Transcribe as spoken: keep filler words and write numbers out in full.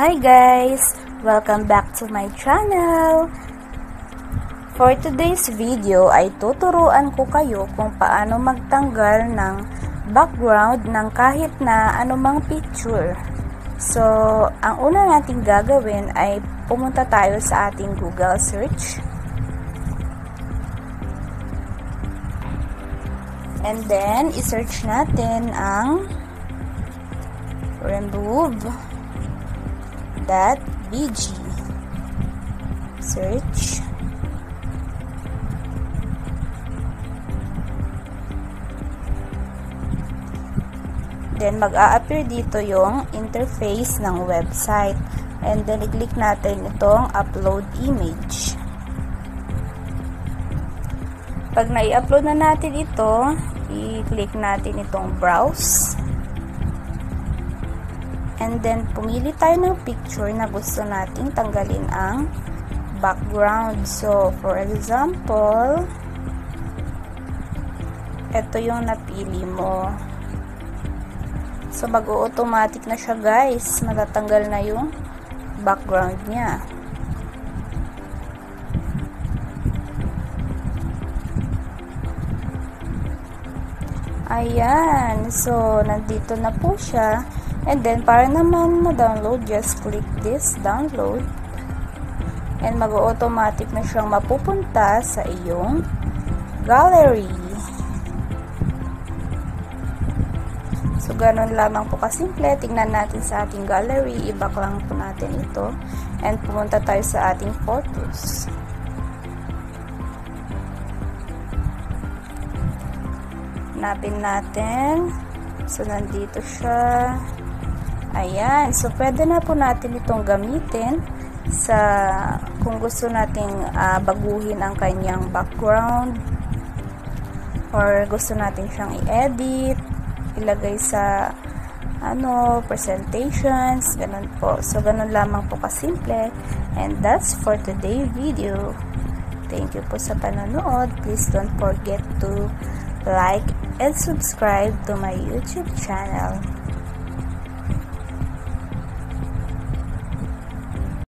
Hi guys! Welcome back to my channel! For today's video ay tuturuan ko kayo kung paano magtanggal ng background ng kahit na anumang picture. So, ang una nating gagawin ay pumunta tayo sa ating Google search. And then, isearch natin ang remove .bg. Search. Then, mag-a-appear dito yung interface ng website. And then, i-click natin itong upload image. Pag na-i-upload na natin ito, i-click natin itong browse. And then, pumili tayo ng picture na gusto nating tanggalin ang background. So, for example, ito yung napili mo. So, mag-automatic na siya guys. Matatanggal na yung background niya. Ayan. So, nandito na po siya. And then, para naman ma-download, just click this download. And mag-automatic na siyang mapupunta sa iyong gallery. So, ganun lamang po kasimple. Tingnan natin sa ating gallery. I-back lang po natin ito. And pumunta tayo sa ating photos. Hanapin natin. So, nandito siya. Ayan. So, pwede na po natin itong gamitin sa kung gusto nating uh, baguhin ang kanyang background or gusto natin siyang i-edit, ilagay sa ano, presentations, ganun po. So, ganun lamang po kasimple. And that's for today's video. Thank you po sa panonood. Please don't forget to like and subscribe to my YouTube channel.